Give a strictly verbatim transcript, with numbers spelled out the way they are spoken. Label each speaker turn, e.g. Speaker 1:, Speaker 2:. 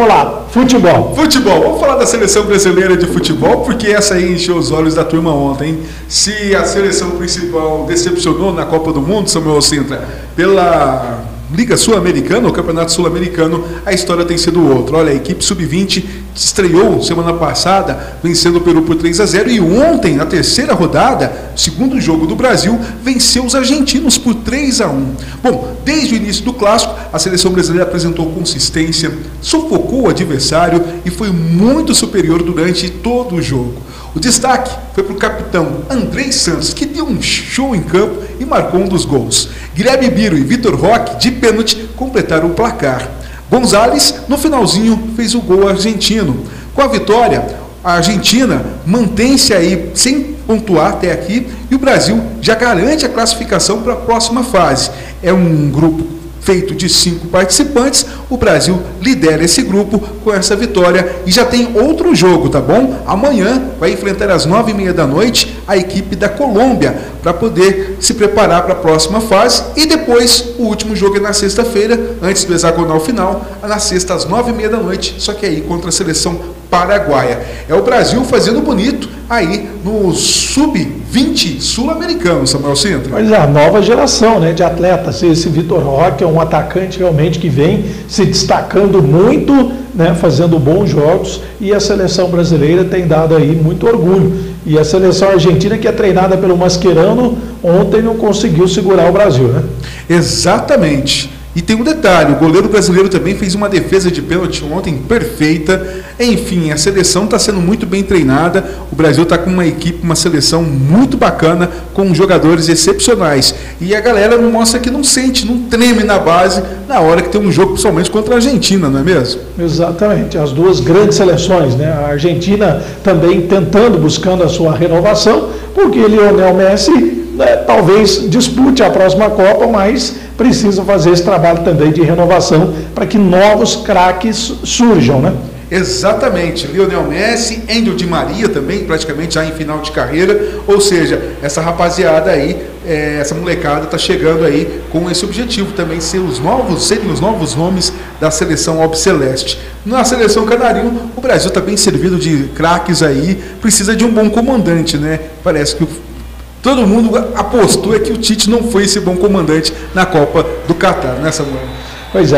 Speaker 1: Vamos lá, futebol.
Speaker 2: Futebol, vamos falar da seleção brasileira de futebol, porque essa aí encheu os olhos da turma ontem. Se a seleção principal decepcionou na Copa do Mundo, Samuel Sintra, pela Liga Sul-Americana, o Campeonato Sul-Americano, a história tem sido outra. Olha, a equipe sub vinte estreou semana passada, vencendo o Peru por três a zero, e ontem, na terceira rodada, segundo jogo do Brasil, venceu os argentinos por três a um. Bom, desde o início do clássico, a seleção brasileira apresentou consistência, sufocou o adversário e foi muito superior durante todo o jogo. O destaque foi para o capitão Andrei Santos, que deu um show em campo e marcou um dos gols. Guilherme Biro e Vitor Roque, de pênalti, completaram o placar. Gonzalez, no finalzinho, fez o gol argentino. Com a vitória, a Argentina mantém-se aí sem pontuar até aqui e o Brasil já garante a classificação para a próxima fase. É um grupo feito de cinco participantes, o Brasil lidera esse grupo com essa vitória e já tem outro jogo, tá bom? Amanhã vai enfrentar às nove e meia da noite a equipe da Colômbia para poder se preparar para a próxima fase e depois o último jogo é na sexta-feira, antes do hexagonal final, na sexta às nove e meia da noite, só que aí contra a seleção paraguaia. É o Brasil fazendo bonito aí no sub vinte sul-americano, Samuel Sintra.
Speaker 1: Mas a nova geração, né, de atletas, esse Vitor Roque é um atacante realmente que vem se destacando muito, né, fazendo bons jogos, e a seleção brasileira tem dado aí muito orgulho. E a seleção argentina, que é treinada pelo Mascherano, ontem não conseguiu segurar o Brasil, né?
Speaker 2: Exatamente. E tem um detalhe, o goleiro brasileiro também fez uma defesa de pênalti ontem perfeita. Enfim, a seleção está sendo muito bem treinada. O Brasil está com uma equipe, uma seleção muito bacana, com jogadores excepcionais. E a galera não mostra que não sente, não treme na base na hora que tem um jogo, principalmente contra a Argentina, não é mesmo?
Speaker 1: Exatamente, as duas grandes seleções, né? A Argentina também tentando, buscando a sua renovação, porque Lionel Messi, né, talvez dispute a próxima Copa, mas precisa fazer esse trabalho também de renovação para que novos craques surjam, né?
Speaker 2: Exatamente, Lionel Messi, Angel Di Maria também, praticamente já em final de carreira, ou seja, essa rapaziada aí, é, essa molecada está chegando aí com esse objetivo também, ser os novos, serem os novos nomes da seleção albiceleste. Na seleção canarinho, o Brasil está bem servido de craques aí, precisa de um bom comandante, né? Parece que o todo mundo apostou é que o Tite não foi esse bom comandante na Copa do Catar, né, Samuel?
Speaker 1: Pois é.